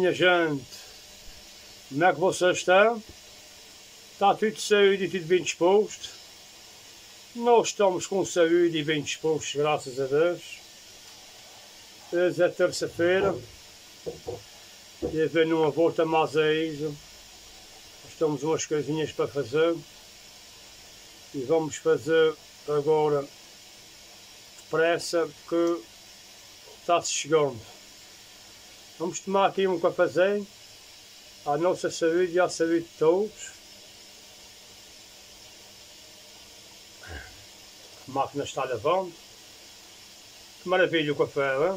minha gente, como é que vocês estão? Está tudo de saúde e tudo bem disposto? Nós estamos com saúde e bem dispostos, graças a Deus. Hoje é terça-feira, e havendo uma volta mais a isso, nós temos umas coisinhas para fazer e vamos fazer agora depressa porque está-se chegando. Vamos tomar aqui um cafezinho à nossa saúde e à saúde de todos. A máquina está lavando. Que maravilha o café, hein?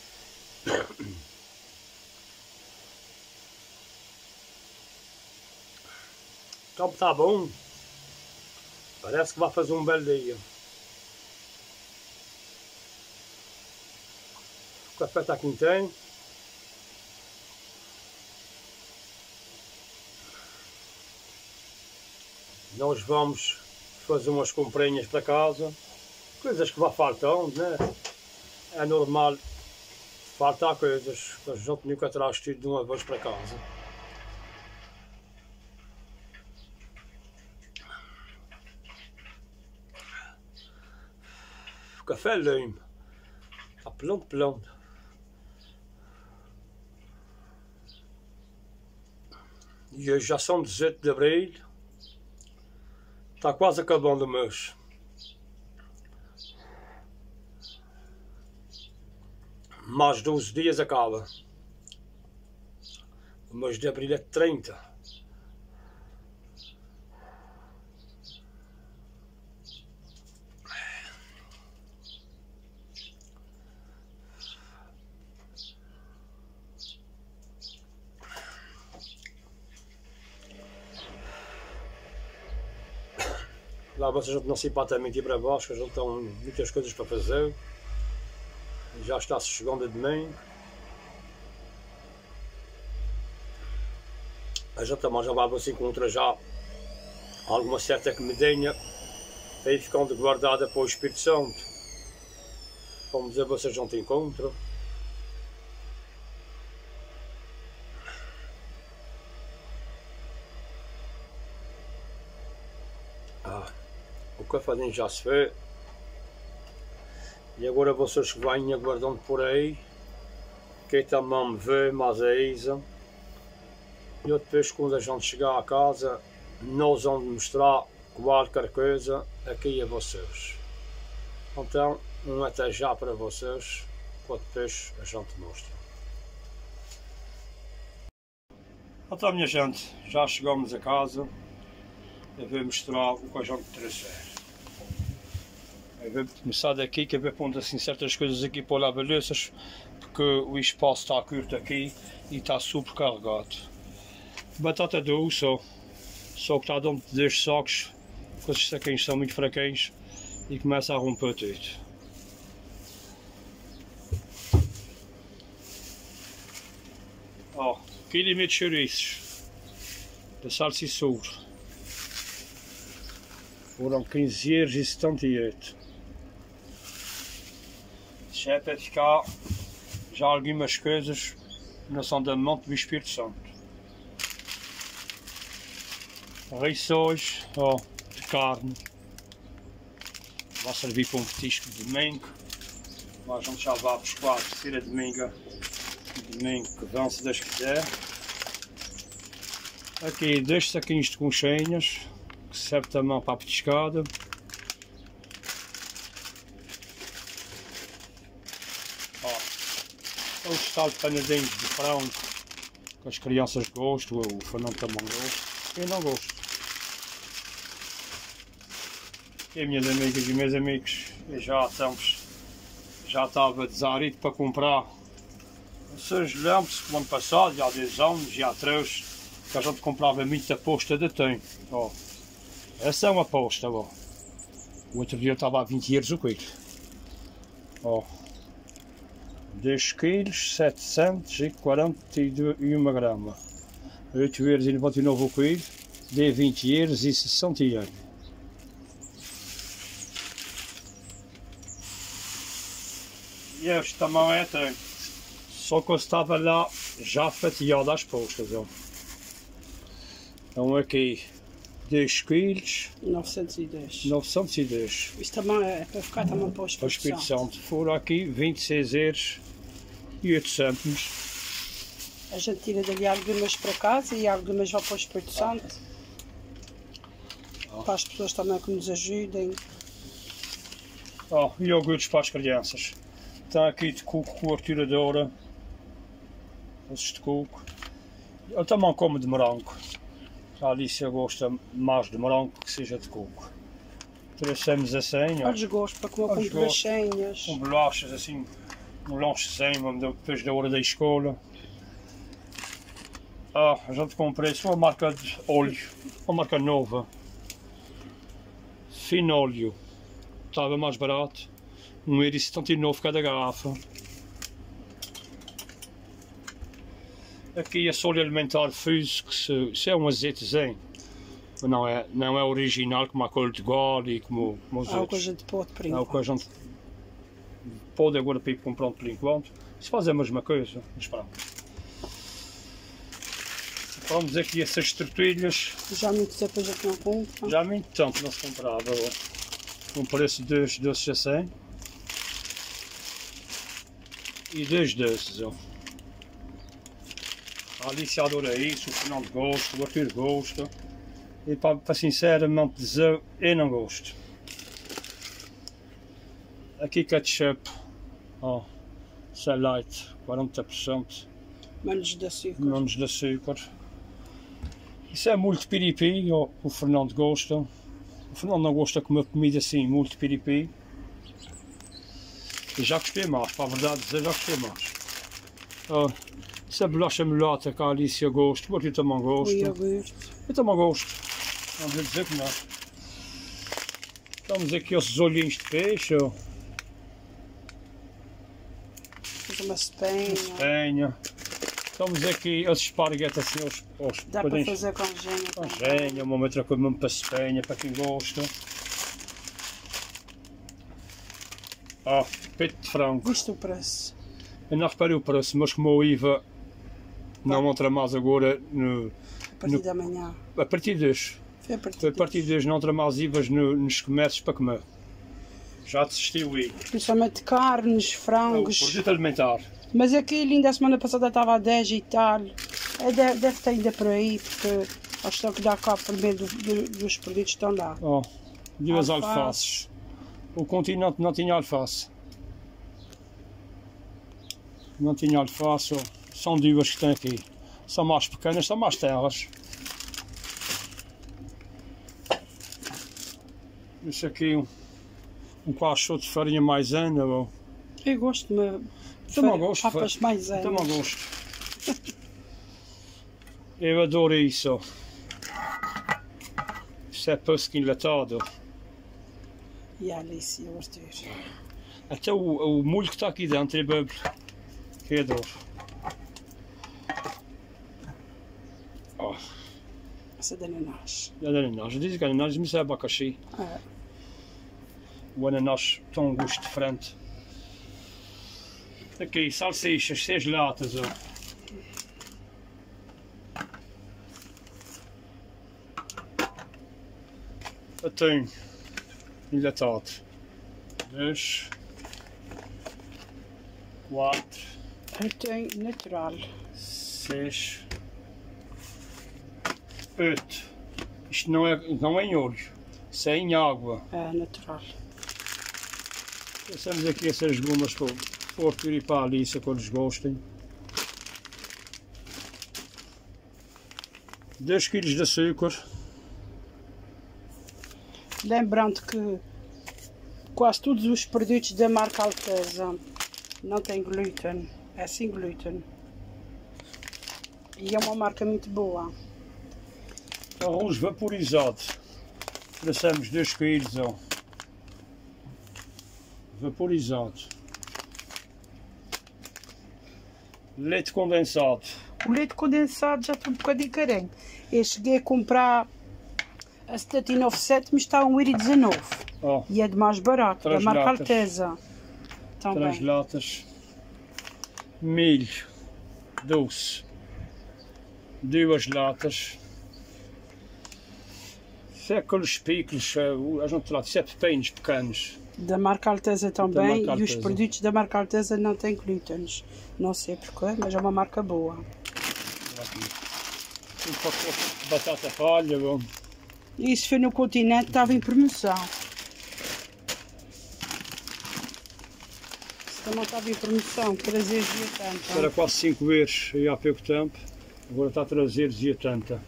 O tempo está bom. Parece que vai fazer um belo dia. O café está quentinho. Nós vamos fazer umas comprinhas para casa. Coisas que vão faltando, né? É normal faltar coisas. A gente nunca traz tudo de uma vez para casa. O café é limpo. Está pronto. E hoje já são 18 de abril. Está quase acabando o mês. Mais 12 dias acaba. O mês de abril é 30. Lá vocês não se importam mentir para baixo, que a gente tem muitas coisas para fazer. Já está-se chegando a domingo. A gente também já vai se encontrar já alguma certa comidinha aí ficando guardada para o Espírito Santo. Vamos dizer, vocês não te encontram. O cafezinho já se fez. E agora vocês que vêm aguardando por aí, que também me vê, mas é isso. E depois, quando a gente chegar a casa, nós vamos mostrar qualquer coisa aqui a vocês. Então, um até já para vocês, para depois a gente mostra. Então, minha gente, já chegamos a casa. Eu vou mostrar o que a gente trouxe. Eu vou começar daqui, que eu vou pondo assim certas coisas aqui para lavar louças, porque o espaço está curto aqui e está supercarregado. Batata doce, só que está dentro de 2 sacos, porque os saquinhos são muito fraquinhos e começa a romper tudo. Ó, quilo e meio de chouriços, da salsiçouro. Foram 15,78 €. Já é para ficar já algumas coisas no andamento do Espírito Santo. Rissóis, ó, de carne. Vai servir para um petisco de domingo. Mas a gente já vai buscar a feira de domingo que vão, se Deus quiser. Aqui 2 saquinhos de conchinhas, que serve também para a petiscada. Os tal panadinhos de frango que as crianças gostam, o Fernando também gosta. Eu não gosto. E minhas amigas e meus amigos, já estava desarido para comprar. Vocês lembram-se que no ano passado, já há 10 anos, já atrás, que a gente comprava muita posta de tem. Ó, essa é uma posta, ó. O outro dia estava a 20 € o quilo. Ó. 2 kg 741 gramas, 8,99 € o quilo, de 20,60 €. E este também tem Só que eu estava lá já fatiado às postas. Ó. Então aqui 10 quilos, 910. 910. Isto também é para ficar também para o Para o Espírito Espírito Santo. Santo. Foram aqui 26 euros e 8 cêntimos. A gente tira dali algumas para casa e algumas vai para o Espírito Santo. Para as pessoas também que nos ajudem. Ó, iogurtes para as crianças. Está aqui de coco com arturadora. Esses de coco. Eu também como de morango. A Alicia gosta mais de morango que seja de coco. Trouxemos assim, ó, Ao desgosto, para comer Ao com desgosto. bolachinhas. com bolachas assim, um lanchezinho depois da hora da escola. Ah, já te comprei, isso é uma marca de óleo, uma marca nova. Finóleo. Estava mais barato. 1,79 € cada garrafa. Aqui a Sólia Alimentar Fusco, isso é um azeitezinho. Não é original como a cor de gole e como os É o que a outros. gente pode por É o que a enquanto. gente pode agora para ir comprando por enquanto. Se faz a mesma coisa, mas pronto. Vamos aqui essas tortilhas. Já muito tempo a gente não compra. Já há muito tempo não se comprava. Com preço de 2 doces assim. E 2 desses. Ó. A Alicia adora isso, o Fernando gosta, o Arthur gosta. E para sinceramente dizer, eu não gosto. Aqui ketchup, ó, isso é light, 40%, Menos de açúcar. menos de açúcar. Isso é muito piripi, ó, o Fernando gosta. O Fernando não gosta de comer comida assim, muito piripi. E já gostei mais, para a verdade dizer, já gostei mais. Ó, isso é bolacha mulata que a Alicia gosta, o Arthur também O gosta. iogurte. Eu também gosto. Não vou dizer que não. Estamos aqui aos olhinhos de peixe, ó. Faz uma espenha. Penha. Estamos aqui aos esparguetes assim, aos Dá para bocadinhos. fazer com genha. Com genha, uma outra coisa mesmo para espenha, para quem gosta. Ó, peito de frango. Viste o preço? Eu não reparei o preço, mas como o IVA não entra mais agora, A partir da manhã. a partir de hoje. Foi a A partir de hoje não entra mais IVAs nos comércios para comer. Já desistiu o IVA. Principalmente carnes, É o frangos. produto alimentar. Mas aquele ainda a semana passada estava a 10 e tal. Deve estar ainda por aí, porque acho que dá cá por meio dos produtos que estão lá. Ó, duas Alface. alfaces. O continente não tinha alface. Não tinha alface, ó. São duas que tem aqui. São mais pequenas, são mais terras. Isso aqui, um caixote de farinha maisena, ó. Eu gosto de Também gosto, papas mais Também gosto. Eu adoro isso, ó. Isso é pesca enlatado. E a Alice, eu gosto de ver. Até o molho que está aqui dentro é bebê. Que eu adoro. Ó, Essa de ananás. e ananás. Eu disse que ananás, mas é abacaxi. É. O ananás tem um gosto diferente. Aqui, salsichas, 6 latas, ó. Atum enlatado. 2, 4, Eu tenho natural. 6, 8. Isto não é em óleo, isso é em água. É natural. Passamos aqui essas gomas para o Arthur e para a Alicia, quando eles gostem. 2 kg de açúcar. Lembrando que quase todos os produtos da marca Alteza não têm glúten. É sem glúten. E é uma marca muito boa. Arroz vaporizado. Traçamos 2 kg, ó. Vaporizado. Leite condensado. O leite condensado já está um bocadinho carinho. Eu cheguei a comprar a 79 cêntimos, está a 1,19 €. Ó, E é de mais barato, da 3 marca latas. Alteza. 3 Também. latas. milho doce, 2 latas. Se é aqueles picos, a gente lá, se é pepinos pequenos. Da marca Alteza também, marca e os Alteza. produtos da marca Alteza não têm glútenes. Não sei porquê, mas é uma marca boa. Aqui. Um pacote de batata palha. Bom. Isso foi no Continente, estava em promoção. Isso também estava em promoção, 3,80. Era quase 5 euros aí há pouco tempo, agora está a 3,80.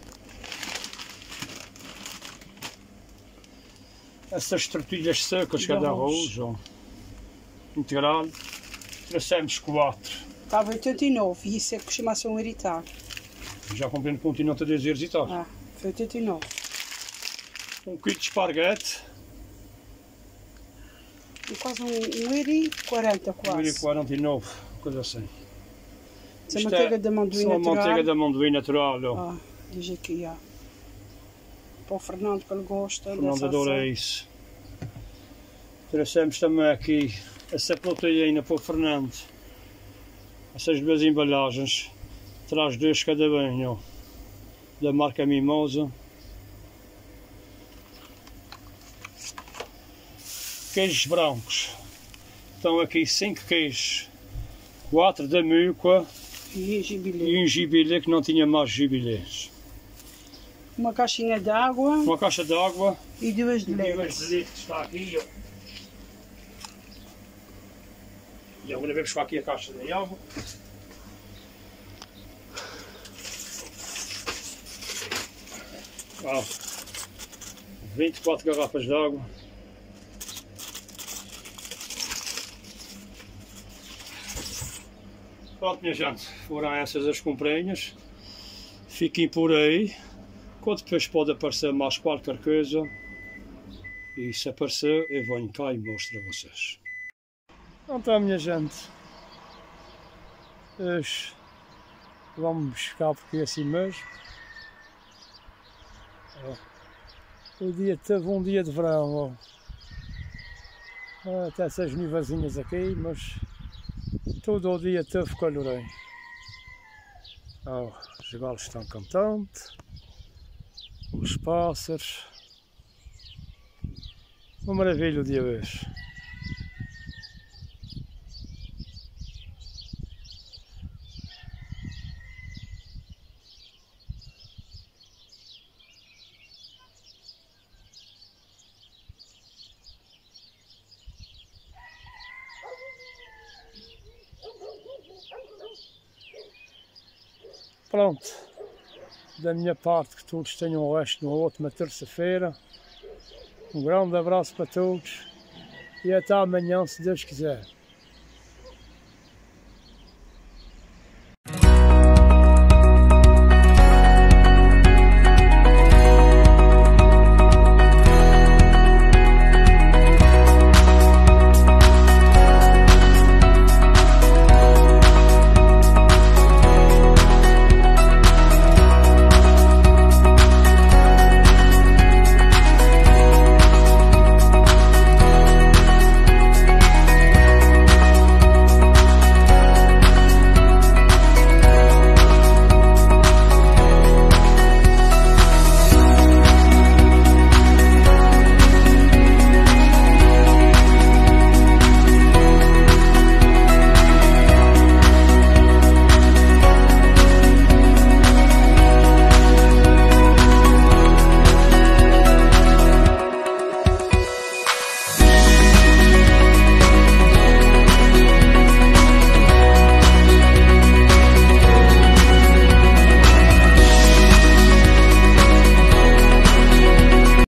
Essas tortilhas secas que é de arroz, ó, integral, trouxemos 4. Estava 89 e isso é que costuma-se um irritar. Já comprei no Continente a 10 euros e tal. Ah, foi 89. 1 quilo de esparguete. E quase 1,40 quase. 1,49, coisa assim. Isso é manteiga de amendoim natural. natural. Manteiga de amendoim natural. Ó. Ah, diz aqui, ó. Para o Fernando que ele gosta. Fernando adora isso. Trouxemos também aqui essa proteína para o Fernando. Essas 2 embalagens. Traz 2 cada banho, ó, da marca Mimosa. Queijos brancos. Estão aqui 5 queijos. 4 da Mucoa E gibilé. e um gibilé que não tinha mais gibilés. Uma caixinha de água Uma caixa de água. e 2 de E 2 leite. de leite que está aqui, ó. E agora vamos buscar aqui a caixa de água. Ah, 24 garrafas de água. Pronto, minha gente, foram essas as comprinhas. Fiquem por aí, quando depois pode aparecer mais qualquer coisa. E se aparecer, eu venho cá e mostro a vocês. Então, minha gente, hoje vamos buscar porque é assim mesmo. O dia teve um dia de verão, ó. Até essas nuvazinhas aqui, mas todo o dia teve calor. Oh, os galos estão contentes, os pássaros. Uma maravilha o dia hoje. Pronto, da minha parte que todos tenham o resto de uma ótima terça-feira. Um grande abraço para todos e até amanhã, se Deus quiser.